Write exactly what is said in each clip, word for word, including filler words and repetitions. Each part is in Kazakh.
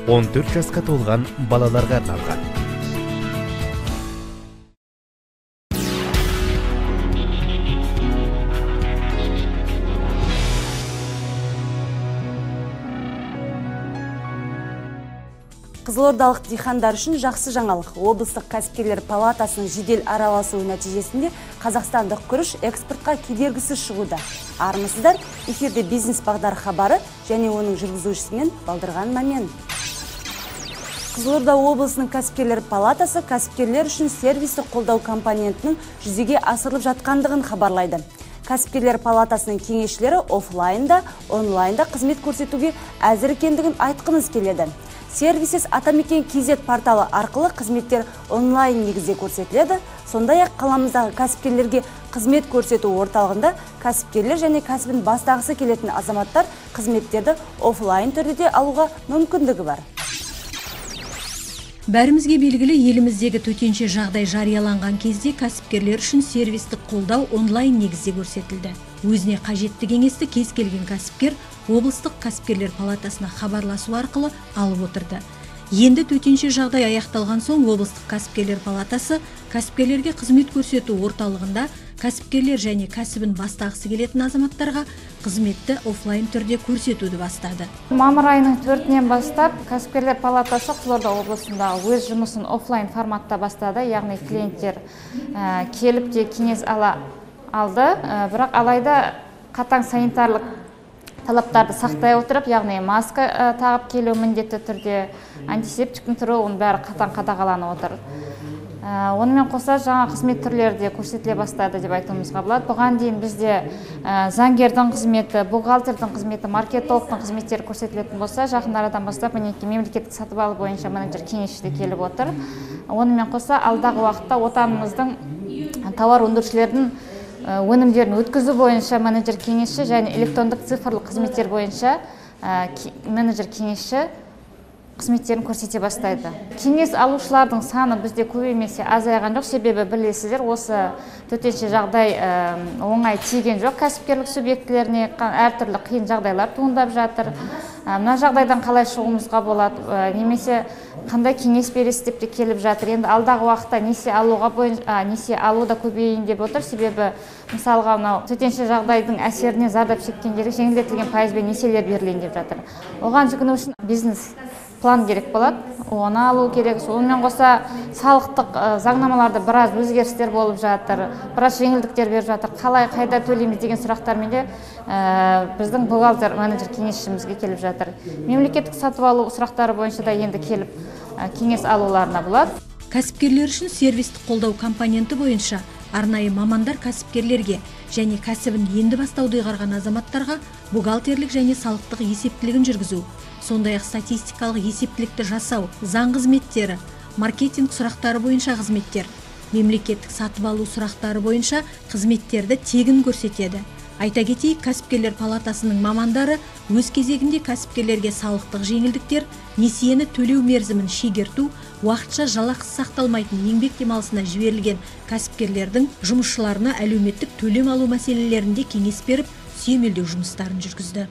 он төрт жасқа толған балаларға арналған. Қызылордалық дихандар үшін жақсы жаңалық. Облыстық кәсіпкерлер палатасының жедел араласуы нәтижесінде қазақстандық күріш экспортқа кедергісіз шығуда. Армысыздар, эфирде бизнес бағдар хабары және оның жүргізушісімен Балдырған Мамен. Қызылорда облысының кәсіпкерлер палатасы кәсіпкерлер үшін сервистік қолдау компонентінің жүзеге асырылып жатқандығын хабарлайды. Кәсіпкерлер палатасының кеңесшілері офлайнда, онлайнда қызмет көрсетуге әзір екендігін айтқымыз келеді. Сервисес Атамекен кз порталы арқылы қызметтер онлайн негізде көрсетіледі. Сондай-ақ қаламыздағы кәсіпкерлерге қызмет көрсету орталығында кәсіпкерлер және кәсібін бастағысы келетін азаматтар қызметтерді офлайн түрде алуға мүмкіндігі бар. Бәрімізге белгілі, еліміздегі төтенше жағдай жарияланған кезде кәсіпкерлер үшін сервистік қолдау онлайн негізде көрсетілді. Өзіне қажетті кеңесті кез келген кәсіпкер облыстық кәсіпкерлер палатасына хабарласу арқылы алып отырды. Енді төтенше жағдай аяқталған соң облыстық кәсіпкерлер палатасы кәсіпкерлерге қызмет көрсету орталығында кәсіпкерлер және кәсібін бастағысы келетін азаматтарға қызметті офлайн түрде көрсетуді бастады. Мамыр айының төртінен бастап кәсіпкерлер палатасы Қызылорда облысында өз жұмысын офлайн форматта бастады. Яғни клиенттер ә, келіп те кеңес ала алды. Ә, бірақ алайда қатаң санитарлық талаптарды сақтай отырып, яғни маска ә, тағып келу міндетті түрде, антисептиктің түрі, оның бәрі қатаң қадағаланып отыр. Ә, онымен қоса жаңа қызмет түрлері де көрсетіле бастады деп айтуымызға болады. Бұған дейін бізде ә, заңгердің қызметі, бухгалтердің қызметі, маркетологтың қызметтері көрсетілетін болса, жақын арадан бастап мінекей мемлекеттік сатып алу бойынша менеджер кеңесші де келіп отыр. Онымен қоса алдағы уақытта отанымыздың тауар өндірушілердің өнімдерін өткізу бойынша менеджер кеңесші және электрондық цифрлық қызметтер бойынша ә, менеджер кеңесші қызметтерін көрсете бастайды. Кеңес алушылардың саны бізде көбеймесе азайған жоқ, себебі білесіздер, осы төтенше жағдай ә, оңай тиген жоқ. Кәсіпкерлік субъектілеріне әртүрлі қиын жағдайлар туындап жатыр. Ә, мына жағдайдан қалай шығуымызға болады, ә, немесе қандай кеңес бересіз деп те келіп жатыр. Енді алдағы уақытта несие алуға бойынша, ә, несие алу да көбейейін деп отыр, себебі мысалға мынау төтенше жағдайдың әсеріне зардап шеккендерге жеңілдетілген пайызбен несиелер берілейін деп жатыр. Оған жүгіну үшін бизнес план керек болады, оны алу керек. Сонымен қоса салықтық заңнамаларда біраз өзгерістер болып жатыр, біраз жеңілдіктер беріп жатыр. Қалай, қайда төлейміз деген сұрақтармен де ә, біздің бухгалтер менеджер кеңесшімізге келіп жатыр. Мемлекеттік сатып алу сұрақтары бойынша да енді келіп ә, кеңес алуларына болады. Кәсіпкерлер үшін сервистік қолдау компоненті бойынша арнайы мамандар кәсіпкерлерге және кәсібін енді бастауды ұйғарған азаматтарға бухгалтерлік және салықтық есептілігін жүргізу, сондай-ақ статистикалық есептілікті жасау, заң қызметтері, маркетинг сұрақтары бойынша қызметтер, мемлекеттік сатып алу сұрақтары бойынша қызметтерді тегін көрсетеді. Айта кетейік, кәсіпкерлер палатасының мамандары өз кезегінде кәсіпкерлерге салықтық жеңілдіктер, несиені төлеу мерзімін шегерту, уақытша жалақысы сақталмайтын еңбек демалысына жіберілген кәсіпкерлердің жұмысшыларына әлеуметтік төлем алу мәселелерінде кеңес беріп, сүйемелдеу жұмыстарын жүргізді.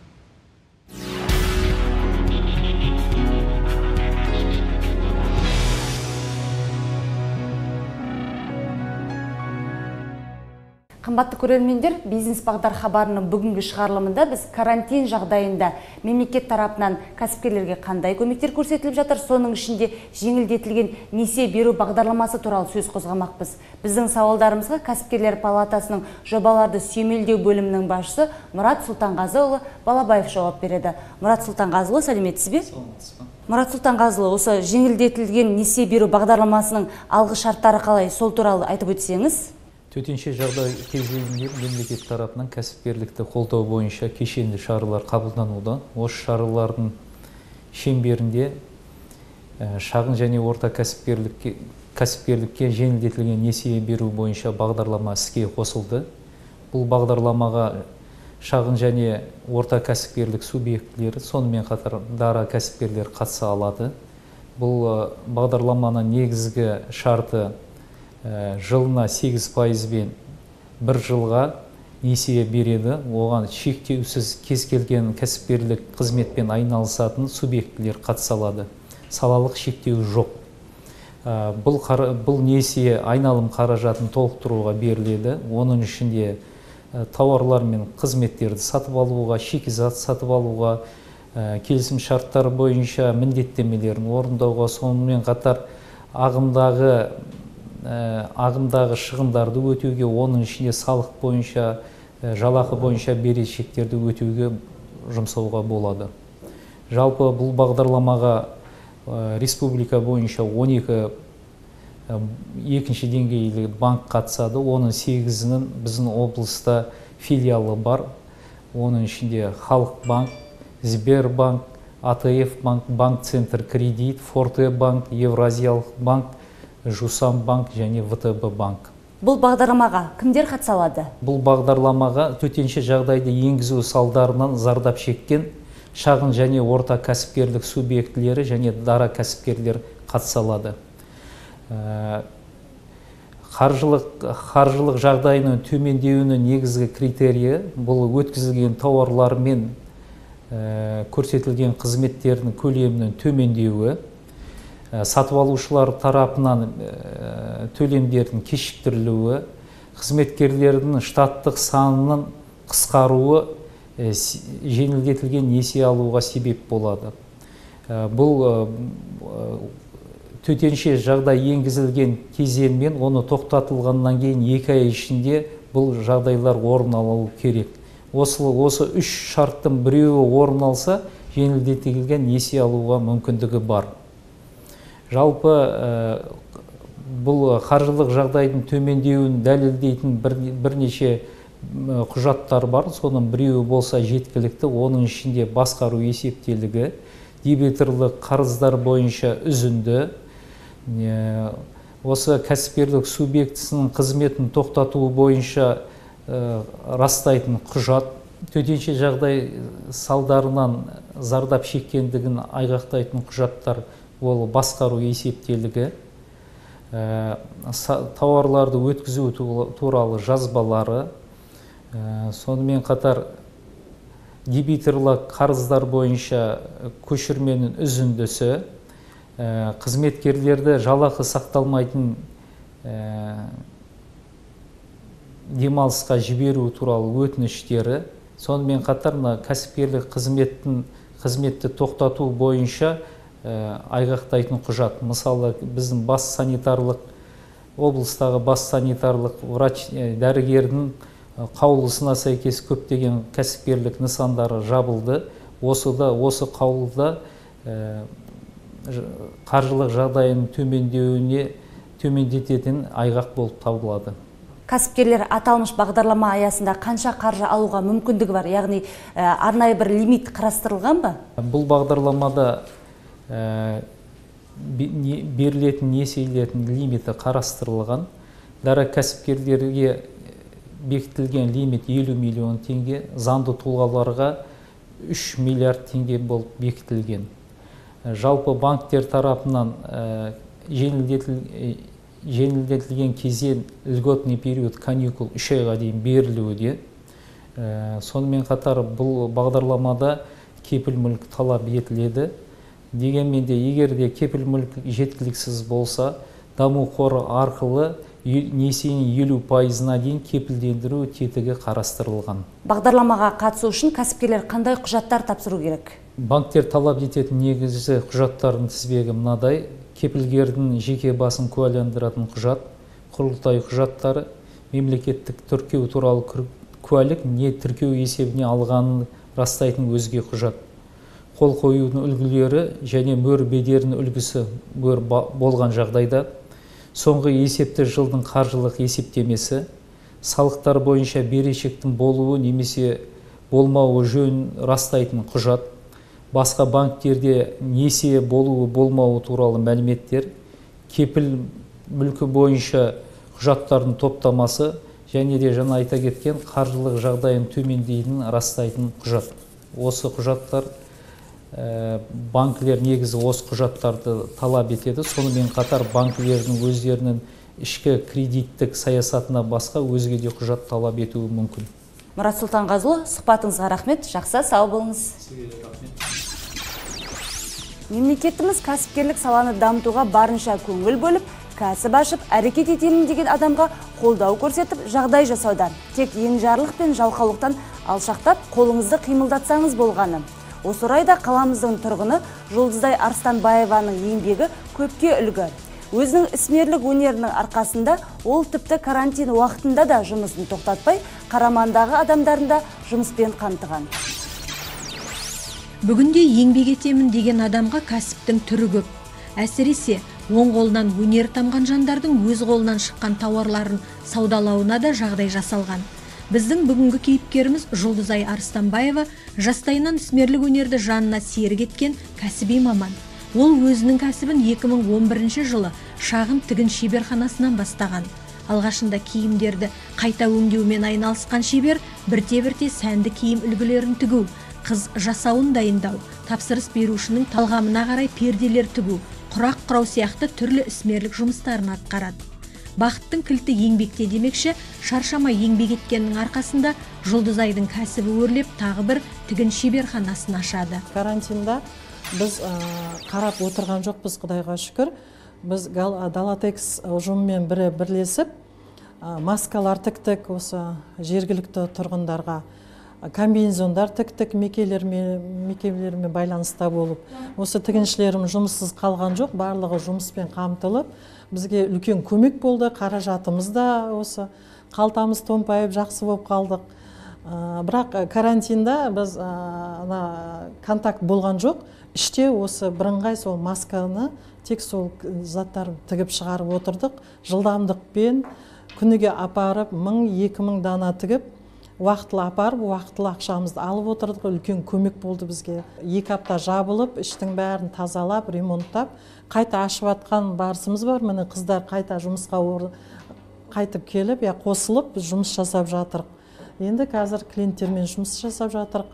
Қымбатты көрермендер, бизнес бағдар хабарының бүгінгі шығарылымында біз карантин жағдайында мемлекет тарапынан кәсіпкерлерге қандай көмектер көрсетіліп жатыр, соның ішінде жеңілдетілген несие беру бағдарламасы туралы сөз қозғамақпыз. Біздің сауалдарымызға кәсіпкерлер палатасының жобаларды сүйемелдеу бөлімінің басшысы Мұрат Сұлтанғазыұлы Балабаев жауап береді. Мұрат Сұлтанғазыұлы, сәлеметсіз бе? Мұрат Сұлтанғазыұлы, осы жеңілдетілген несие беру бағдарламасының алғы шарттары қалай, сол туралы айтып өтсеңіз? Төтенше жағдай кезеңінде мемлекет тарапынан кәсіпкерлікті қолдау бойынша кешенді шаралар қабылдануда. Осы шаралардың шеңберінде шағын және орта кәсіпкерлікке, кәсіпкерлікке жеңілдетілген несие беру бойынша бағдарлама іске қосылды. Бұл бағдарламаға шағын және орта кәсіпкерлік субъектілері, сонымен қатар дара кәсіпкерлер қатыса алады. Бұл бағдарламаның негізгі шарты жылына сегіз пайызбен бір жылға несие береді. Оған шектеусіз кез келген кәсіпкерлік қызметпен айналысатын субъектілер қатыса алады. Салалық шектеу жоқ. Бұл, бұл несие айналым қаражатын толықтыруға беріледі. Оның ішінде тауарлар мен қызметтерді сатып алуға, шикізат сатып алуға, келісім шарттар бойынша міндеттемелерін орындауға, сонымен қатар ағымдағы ағымдағы шығындарды өтеуге, оның ішінде салық бойынша, жалақы бойынша берешектерді өтеуге жұмсауға болады. Жалпы бұл бағдарламаға республика бойынша он екі екінші деңгейлі банк қатысады. Оның сегізінің біздің облыста филиалы бар. Оның ішінде Халық банк, Сбербанк, А Т Ф банк, Банк Центр кредит, Форте банк, Евразиялық банк, Жусам банк және В Т Б банк. Бұл бағдарламаға кімдер қатыса алады? Бұл бағдарламаға төтенше жағдайды енгізу салдарынан зардап шеккен шағын және орта кәсіпкерлік субъектілері және дара кәсіпкерлер қатыса алады. Қаржылық, қаржылық жағдайының төмендеуінің негізгі критерийі бұл өткізілген тауарлар мен көрсетілген қызметтердің көлемінің төмендеуі, сатып алушылар тарапынан төлемдердің кешіктірілуі, қызметкерлердің штаттық санының қысқаруы жеңілдетілген несие алуға себеп болады. Бұл төтенше жағдай енгізілген кезеңмен оны тоқтатылғаннан кейін екі ай ішінде бұл жағдайлар орын алу керек. Осы, осы үш шарттың біреуі орын алса, жеңілдетілген несие алуға мүмкіндігі бар. Жалпы бұл қаржылық жағдайдың төмендеуін дәлелдейтін бірнеше құжаттар бар. Соның біреуі болса жеткілікті. Оның ішінде басқару есептелігі, дебиторлық қарыздар бойынша үзінді, осы кәсіпкерлік субъектісінің қызметін тоқтатуы бойынша растайтын құжат, төтенше жағдай салдарынан зардап шеккендігін айғақтайтын құжаттар, ол басқару есептелігі, тауарларды өткізу туралы жазбалары, сонымен қатар дебиторлық қарыздар бойынша көшірменің үзіндісі, қызметкерлерді жалақы сақталмайтын демалысқа жіберу туралы өтініштері, сонымен қатар кәсіпкерлік қызметтің қызметті тоқтату бойынша айғақтайтын құжат. Мысалы, біздің бас санитарлық, облыстағы бас санитарлық врач дәрігердің қаулысына сәйкес көптеген кәсіпкерлік нысандары жабылды. Осы да, осы қаулыда қаржылық жағдайының төмендеуіне төмендететін айғақ болып табылады. Кәсіпкерлер аталмыш бағдарлама аясында қанша қаржы алуға мүмкіндігі бар? Яғни арнайы бір лимит қарастырылған ба? Бұл бағдарламада берілетін несиелердің лимиті қарастырылған. Дара кәсіпкерлерге бекітілген лимит елу миллион теңге, заңды тұлғаларға үш миллиард теңге болып бекітілген. Жалпы банктер тарапынан жеңілдетілген кезең, льготный период, каникул үш айға дейін берілуде. Сонымен қатар бұл бағдарламада кепіл мүлік талап етіледі. Дегенмен де, егер де кепіл мүлік жеткіліксіз болса, даму қоры арқылы несиенің елу пайызына дейін кепілдендіру тетігі қарастырылған. Бағдарламаға қатысу үшін кәсіпкерлер қандай құжаттар тапсыру керек? Банктер талап ететін негізгі құжаттардың тізбегі мынадай: кепілгердің жеке басын куәландыратын құжат, құрылтай құжаттары, мемлекеттік тіркеу туралы куәлік не тіркеу есебіне алғанын растайтын өзге құжат, қол қоюдың үлгілері және мөр бедерінің үлгісі мөр болған жағдайда, соңғы есепті жылдың қаржылық есептемесі, салықтар бойынша берешектің болуы немесе болмауы жөнін растайтын құжат, басқа банктерде несие болуы болмауы туралы мәліметтер, кепіл мүлкі бойынша құжаттардың топтамасы және де жаңа айта кеткен қаржылық жағдайын төмендейтінін растайтын құжат. Осы құжаттар банкілер негізі осы құжаттарды талап етеді. Сонымен қатар банкілердің өздерінің ішкі кредиттік саясатына басқа өзге де құжат талап етуі мүмкін. Мұрат Сұлтанғазылы, сұхбатыңызға рахмет, жақсы сау болыңыз. Мемлекетіміз кәсіпкерлік саланы дамытуға барынша көңіл бөліп, кәсіп ашып, әрекет етемін деген адамға қолдау көрсетіп, жағдай жасаудан, тек енжарлық пен жалқаулықтан алшақтап, қолыңызды қимылдатсаңыз болғаны. Осы орайда қаламыздың тұрғыны Жұлдызай Арыстанбаеваның еңбегі көпке үлгі. Өзінің ісмерлік өнерінің арқасында ол тіпті карантин уақытында да жұмысын тоқтатпай, Қарамандағы адамдарында жұмыспен қамтыған. Бүгінде еңбек етемін деген адамға кәсіптің түрі көп. Әсіресе оң қолынан өнер тамған жандардың өз қолынан шыққан тауарларын саудалауына да жағдай жасалған. Біздің бүгінгі кейіпкеріміз Жұлдызай Арыстанбаева жастайынан ісмерлік өнерді жанына серік еткен кәсіби маман. Ол өзінің кәсібін екі мың он бірінші жылы шағын тігін шеберханасынан бастаған. Алғашында киімдерді қайта өңдеумен айналысқан шебер бірте-бірте сәнді киім үлгілерін тігу, қыз жасауын дайындау, тапсырыс берушінің талғамына қарай перделер тігу, құрақ құрау сияқты түрлі ісмерлік жұмыстарын атқарады. Бақыттың кілті еңбекте демекші, шаршамай еңбек еткеннің арқасында Жұлдызайдың кәсібі өрлеп, тағы бір тігін шеберханасын ашады. Карантинда біз қарап отырған жоқпыз, Құдайға шүкір. Біз Далатекс ұжымымен бірі бірлесіп, маскалар тіктік, осы жергілікті тұрғындарға комбинезондар тіктік, мекемелермен байланыста болып. Осы тігіншілерім жұмыссыз қалған жоқ, барлығы жұмыспен қамтылып, бізге үлкен көмек болды, қаражатымыз да осы қалтамыз томпайып жақсы болып қалдық. Бірақ карантинда біз контакт болған жоқ, іште осы бірыңғай сол масканы тек сол заттар тігіп шығарып отырдық. Жылдамдықпен күніге апарып мың екі мың дана тігіп, уақытылы апарып, уақытылы ақшамызды алып отырдық. Үлкен көмек болды бізге. Екі апта жабылып, іштің бәрін тазалап, ремонттап, қайта ашып атқан барысымыз бар. Міне қыздар қайта жұмысқа қайтып келіп, я қосылып, біз жұмыс жасап жатырық. Енді қазір клиенттермен жұмыс жасап жатырық.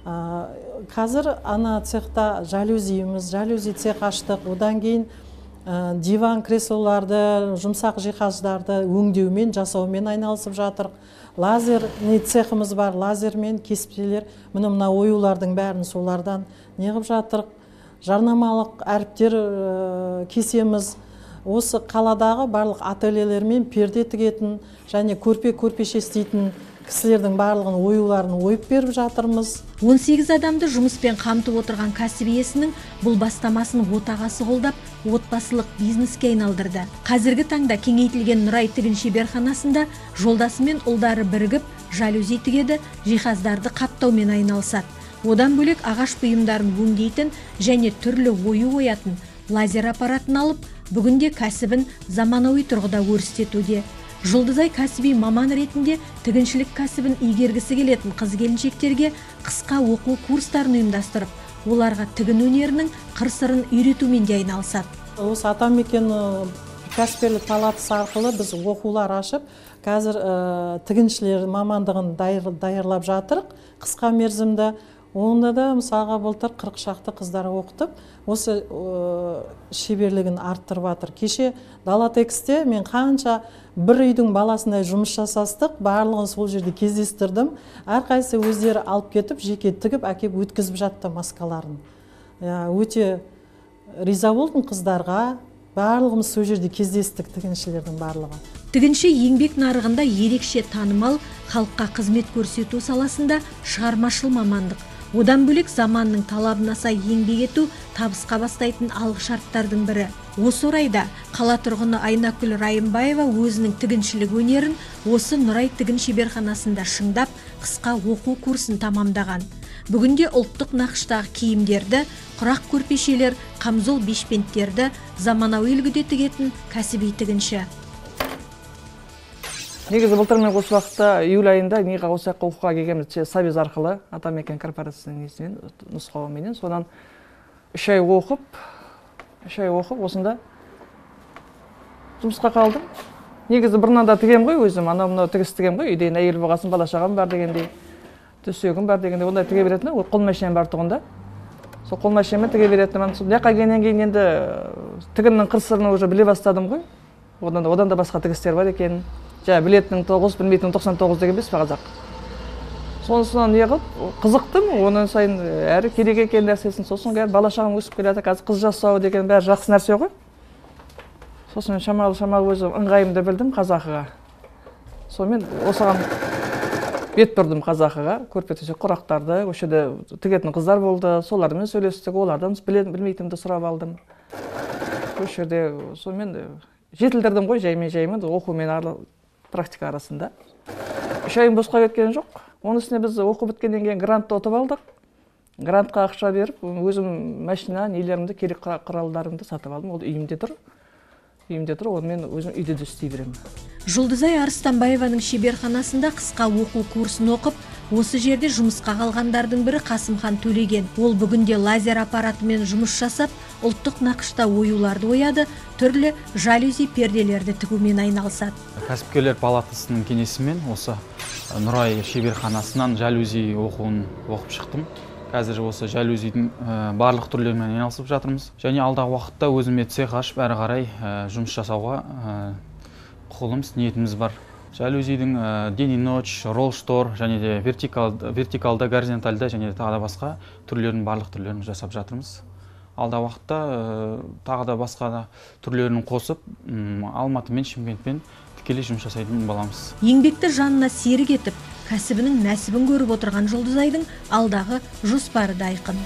Қазір ана цехта жалюзиіміз, жалюзи цех аштық. Одан кейін диван, креслоларды, жұмсақ жиһаздарды өңдеумен, жасаумен айналысып жатырық. Лазерный цехымыз бар, лазермен кеспелер, міне мына оюлардың бәрін солардан неғып жатырық. Жарнамалық әріптер кесеміз. Осы қаладағы барлық ательелермен перде тігетін және көрпе-көрпеше істейтін кісілердің барлығын оюларын ойып беріп жатырмыз. он сегіз адамды жұмыспен қамтып отырған кәсіп иесінің бұл бастамасын отағасы қолдап, отбасылық бизнеске айналдырды. Қазіргі таңда кеңейтілген Нұрай тігін шеберханасында жолдасы мен ұлдары бірігіп, жалюзи тігеді, жиһаздарды қаптаумен айналысады. Одан бөлек ағаш бұйымдарын өңдейтін және түрлі ою оятын лазер аппаратын алып, бүгінде кәсібін заманауи тұрғыда өрістетуде. Жұлдызай кәсіби маман ретінде тігіншілік кәсібін игергісі келетін қыз-келіншектерге қысқа оқу курстарын ұйымдастырып, оларға тігін өнерінің қыр-сырын үйретумен де айналысады. Осы Атамекен кәсіпкерлік палатасы арқылы біз оқулар ашып, қазір тігіншілер мамандығын даярлап жатырық, қысқа мерзімді. Онда да мысалға былтыр қырық шақты қыздар оқытып, осы шеберлігін арттырып жатыр. Кеше Далатексте мен қанша бір үйдің баласындай жұмыс жасастық, барлығын сол жерде кездестірдім. Әрқайсысы өздері алып кетіп, жеке тігіп, әкеп өткізіп жатты маскаларын. Өте риза болдым қыздарға, барлығымыз сол жерде кездестік, тігіншілердің барлығы. Тігінші еңбек нарығында ерекше танымал, халыққа қызмет көрсету саласында шығармашыл мамандық. Одан бөлек заманның талабына сай еңбек ету табысқа бастайтын алғы шарттардың бірі. Осы орайда қала тұрғыны Айнакүл Райымбаева өзінің тігіншілік өнерін осы Нұрай тігін шеберханасында шыңдап, қысқа оқу курсын тамамдаған. Бүгінде ұлттық нақыштағы киімдерді, құрақ көрпешелер, қамзол бешпенттерді заманауи үлгіде тігетін кәсіби тігінші. Негізі былтыр мен осы уақытта июль айында неға осы жаққа оқуға келгенбіз Совет арқылы, Атамекен корпорациясының несімен, нұсқауыменен. Содан үш ай оқып, үш ай оқып, осында жұмысқа қалдым. Негізі бұрыннан да тігем ғой өзім, анау-мынау тігіс тігем ғой, үйден әйел болғасын, бала шағам бар дегендей, төсегім бар дегендей, ондай тіге беретін, ол қол машинам бар тұғында. Сол қол машинамен тіге беретін. Сол жаққа келгеннен кейін енді тігіннің қыр-сырын уже біле бастадым ғой. Одан да басқа тігістер бар екен. Жа білетінің тоғыз, білмейтінің тоқсан тоғыз деген емес пе қазақ. сонысынан не қылып қызықтым, онан сайын әрі керек екен нәрсесін. Сосын қазір бала шағам өсіп келеді, қазір қыз жасау деген бәрі жақсы нәрсе ғой. Сосын шамалы шамалы өзім ыңғайымды білдім қазақыға. Сонымен осыған бет бұрдым қазақыға, көрпе-төсек құрақтарды, осы жерде тігетін қыздар болды, солармен сөйлестік, олардан білмейтінімді сұрап алдым. Осы жерде сонымен жетілдірдім ғой, жаймен жаймен оқу мен практика арасында. Үш айым босқа кеткен жоқ. Оның үстіне біз оқу біткеннен кейін грантты ұтып алдық. Грантқа ақша беріп, өзім машина, нелерімді, керек құралдарымды сатып алдым. Ол үйімде тұр. Үйімде тұр, онымен өзім үйде де істей беремін. Жұлдызай Арыстанбаеваның шеберханасында қысқа оқу курсын оқып, осы жерде жұмысқа қалғандардың бірі Қасымхан Төлеген. Ол бүгінде лазер аппаратымен жұмыс жасап, ұлттық нақышта оюларды ояды, түрлі жалюзи перделерді тігумен айналысады. Кәсіпкерлер палатасының кеңесімен осы Нұрай шеберханасынан жалюзи оқуын оқып шықтым. Қазір осы жалюзидің барлық түрлерімен айналысып жатырмыз. Және алдағы уақытта өзіме цех ашып, әрі қарай жұмыс жасауға құлымыз, ниетіміз бар. Жалюзидің день и ночь, ролл штор, және де вертикалда, горизонтальда және тағы да басқа түрлерінің барлық түрлерін жасап жатырмыз. Алдағы уақытта тағы да басқа да түрлерін қосып, Алматы мен Шымкентпен тікелей жұмыс жасайтын боламыз. Еңбекті жанына серік етіп, кәсібінің нәсібін көріп отырған Жұлдызайдың алдағы жоспары да айқын.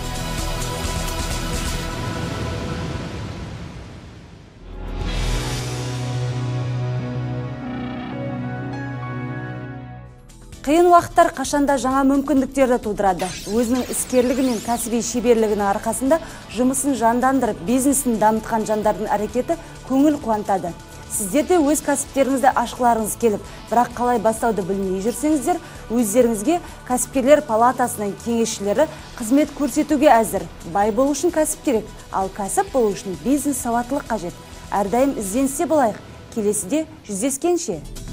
Қиын уақыттар қашанда жаңа мүмкіндіктерді тудырады. Өзінің іскерлігі мен кәсіби шеберлігінің арқасында жұмысын жандандырып, бизнесін дамытқан жандардың әрекеті көңіл қуантады. Сіздер де өз кәсіптеріңізді ашқыларыңыз келіп, бірақ қалай бастауды білмей жүрсеңіздер, өздеріңізге кәсіпкерлер палатасының кеңесшілері қызмет көрсетуге әзір. Бай болу үшін кәсіп керек, ал кәсіп болу үшін бизнес сауаттылық қажет. Әрдайым ізденсе болайық. Келесіде жүздескенше.